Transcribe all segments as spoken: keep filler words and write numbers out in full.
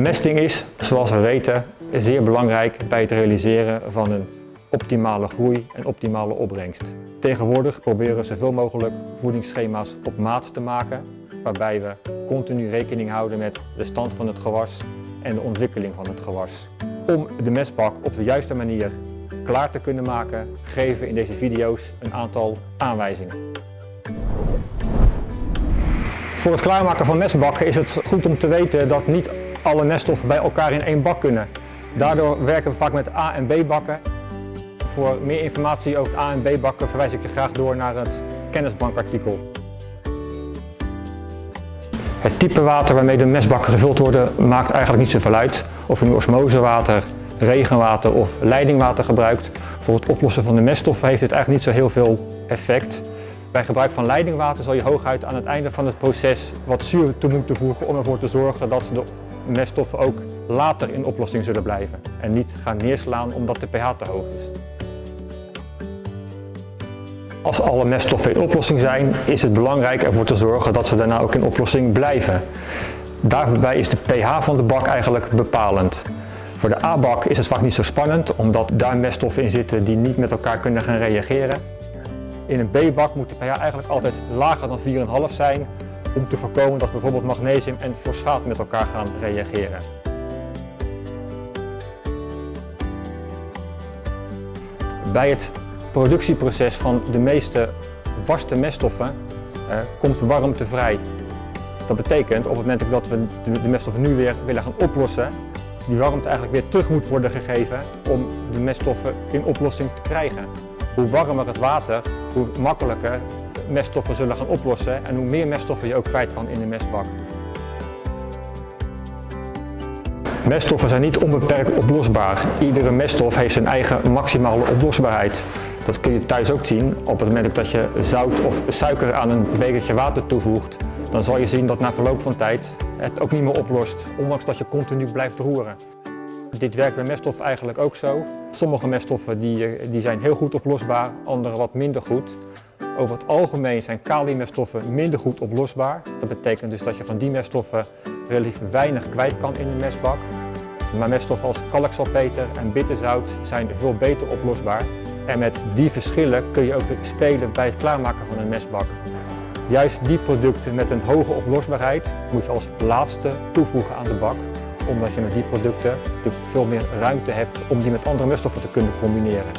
Bemesting is, zoals we weten, zeer belangrijk bij het realiseren van een optimale groei en optimale opbrengst. Tegenwoordig proberen we zoveel mogelijk voedingsschema's op maat te maken, waarbij we continu rekening houden met de stand van het gewas en de ontwikkeling van het gewas. Om de mestbak op de juiste manier klaar te kunnen maken, geven we in deze video's een aantal aanwijzingen. Voor het klaarmaken van mestbakken is het goed om te weten dat niet alle meststoffen bij elkaar in één bak kunnen. Daardoor werken we vaak met A en B bakken. Voor meer informatie over A en B bakken verwijs ik je graag door naar het kennisbankartikel. Het type water waarmee de mestbakken gevuld worden maakt eigenlijk niet zoveel uit. Of je nu osmosewater, regenwater of leidingwater gebruikt. Voor het oplossen van de meststoffen heeft dit eigenlijk niet zo heel veel effect. Bij gebruik van leidingwater zal je hooguit aan het einde van het proces wat zuur toe moeten voegen om ervoor te zorgen dat de meststoffen ook later in oplossing zullen blijven en niet gaan neerslaan omdat de pH te hoog is. Als alle meststoffen in oplossing zijn, is het belangrijk ervoor te zorgen dat ze daarna ook in oplossing blijven. Daarbij is de pH van de bak eigenlijk bepalend. Voor de A-bak is het vaak niet zo spannend, omdat daar meststoffen in zitten die niet met elkaar kunnen gaan reageren. In een B-bak moet de pH eigenlijk altijd lager dan vier komma vijf zijn, om te voorkomen dat bijvoorbeeld magnesium en fosfaat met elkaar gaan reageren. Bij het productieproces van de meeste vaste meststoffen eh, komt warmte vrij. Dat betekent op het moment dat we de meststoffen nu weer willen gaan oplossen, die warmte eigenlijk weer terug moet worden gegeven om de meststoffen in oplossing te krijgen. Hoe warmer het water, hoe makkelijker meststoffen zullen gaan oplossen en hoe meer meststoffen je ook kwijt kan in de mestbak. Meststoffen zijn niet onbeperkt oplosbaar. Iedere meststof heeft zijn eigen maximale oplosbaarheid. Dat kun je thuis ook zien. Op het moment dat je zout of suiker aan een bekertje water toevoegt, dan zal je zien dat na verloop van tijd het ook niet meer oplost, ondanks dat je continu blijft roeren. Dit werkt bij meststoffen eigenlijk ook zo. Sommige meststoffen die, die zijn heel goed oplosbaar, andere wat minder goed. Over het algemeen zijn kaliummeststoffen minder goed oplosbaar. Dat betekent dus dat je van die meststoffen relatief weinig kwijt kan in de mestbak. Maar meststoffen als kalksalpeter en bitterzout zijn veel beter oplosbaar. En met die verschillen kun je ook spelen bij het klaarmaken van een mestbak. Juist die producten met een hoge oplosbaarheid moet je als laatste toevoegen aan de bak, omdat je met die producten veel meer ruimte hebt om die met andere meststoffen te kunnen combineren.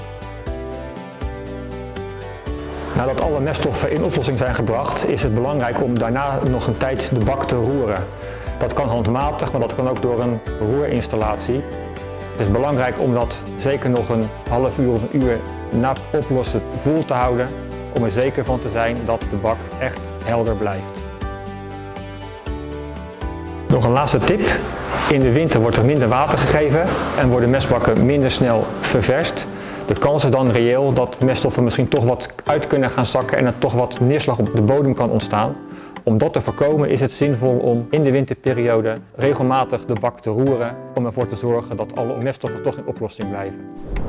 Nadat alle meststoffen in oplossing zijn gebracht, is het belangrijk om daarna nog een tijd de bak te roeren. Dat kan handmatig, maar dat kan ook door een roerinstallatie. Het is belangrijk om dat zeker nog een half uur of een uur na oplossen vol te houden, om er zeker van te zijn dat de bak echt helder blijft. Nog een laatste tip. In de winter wordt er minder water gegeven en worden mestbakken minder snel ververst. De kans is dan reëel dat meststoffen misschien toch wat uit kunnen gaan zakken en er toch wat neerslag op de bodem kan ontstaan. Om dat te voorkomen is het zinvol om in de winterperiode regelmatig de bak te roeren om ervoor te zorgen dat alle meststoffen toch in oplossing blijven.